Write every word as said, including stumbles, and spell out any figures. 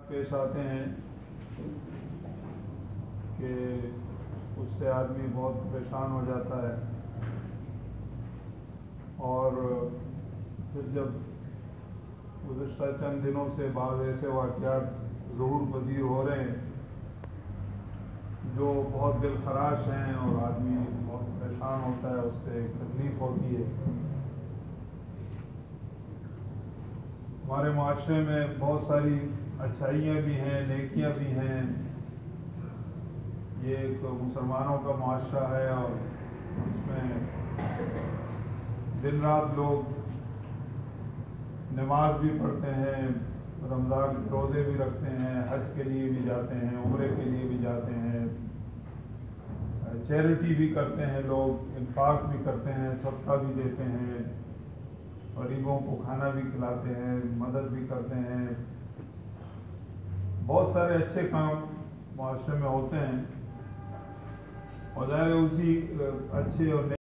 پیش آتے ہیں کہ اس سے آدمی بہت پریشان ہو جاتا ہے، اور پھر جب گزشتہ چند دنوں سے بعض ایسے واقعات ظہور پذیر ہو رہے ہیں جو بہت دل خراش ہیں اور آدمی بہت پریشان ہوتا ہے، اس سے تکلیف ہوتی ہے۔ ہمارے معاشرے میں بہت ساری اچھائیاں بھی ہیں، نیکیاں بھی ہیں۔ یہ ایک مسلمانوں کا معاشرہ ہے اور اس میں دن رات لوگ نماز بھی پڑھتے ہیں، رمضان کے روزے بھی رکھتے ہیں، حج کے لیے بھی جاتے ہیں، عمرے کے لیے بھی جاتے ہیں، چیریٹی بھی کرتے ہیں، لوگ انفاق بھی کرتے ہیں، صدقہ بھی دیتے ہیں، غریبوں کو کھانا بھی کھلاتے ہیں، مدد بھی کرتے ہیں۔ بہت سارے اچھے کام معاشرے میں ہوتے ہیں، اور ظاہر ہے اسی اچھے اور